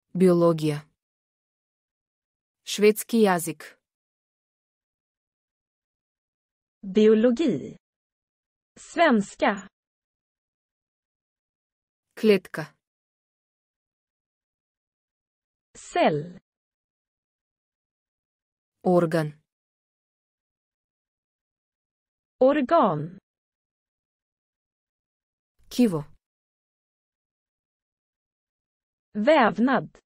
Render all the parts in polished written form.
Биология. Шведски язик. Biologi. Svenska. Клетка. Cell. Орган. Organ. Киво. Vävnad.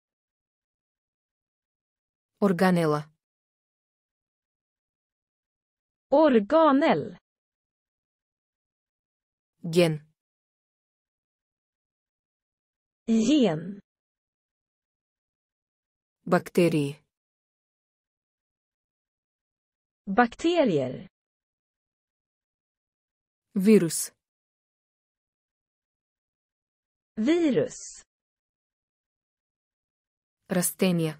Органела. Organell. Ген. Gen. Бактерии. Bakterier. Вирус. Virus. Растения.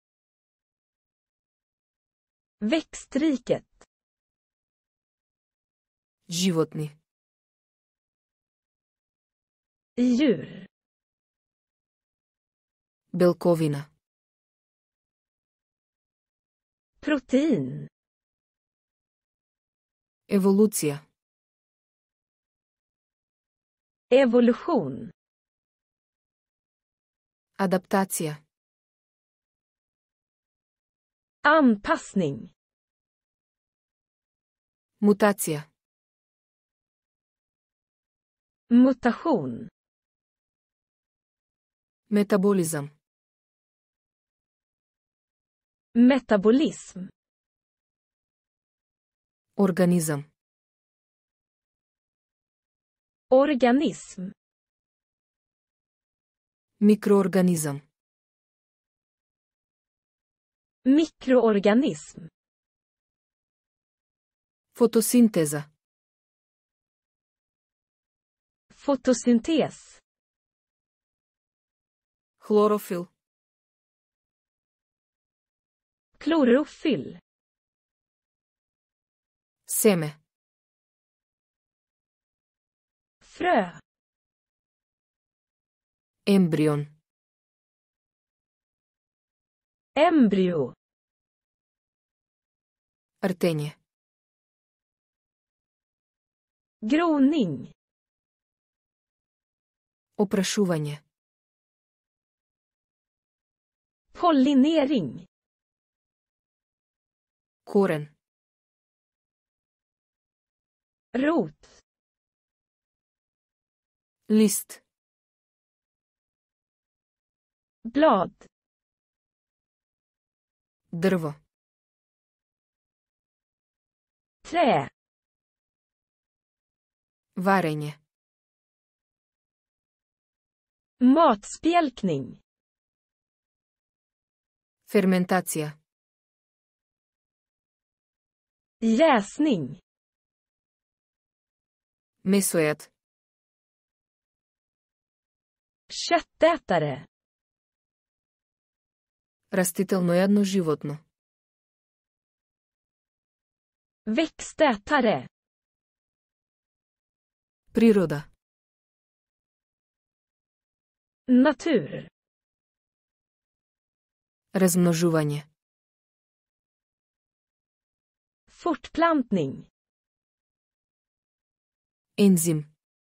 Växtriket. Животни. Djur. Белковина. Protein. Еволюция. Evolution. Адаптация. Anpassning. Мутация. Mutation. Метаболизъм. Metabolism. Организъм. Organism. Микроорганизъм. Mikroorganism. Фотосинтеза. Fotosyntes. Хлорофил. Klorofyll. Семе. Frö. Ембрион. Embryo. Растение. Groning. Опрашување. Pollinering. Корен. Rot. Лист. Blad. Дрво. Trä. Варење. Matspjälkning. Ферментација. Jäsning. Месојад. Köttätare. Растителнојадно животно. Växtätare. Природа. Natur. Размножување. Fortplantning. Ензим.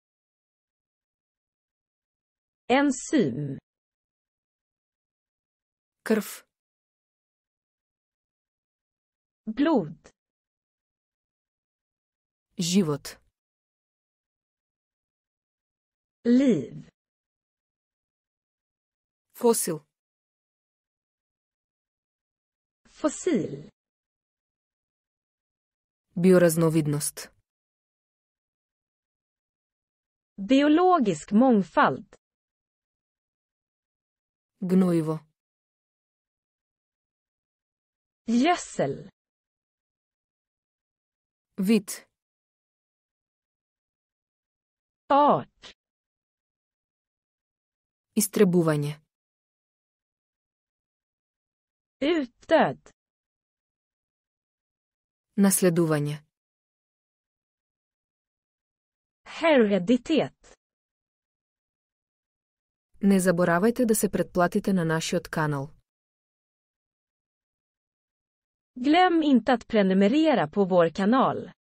Enzym. Крв. Blod. Живот. Liv. Фосил. Fossil. Биоразновидност. Biologisk mångfald. Гнојиво. Gödsel. Вид. Art. Истребување. Utdöd. Наследување. Hereditet. Не заборавайте да се претплатите на нашиот канал. Glöm inte att prenumerera på vår kanal.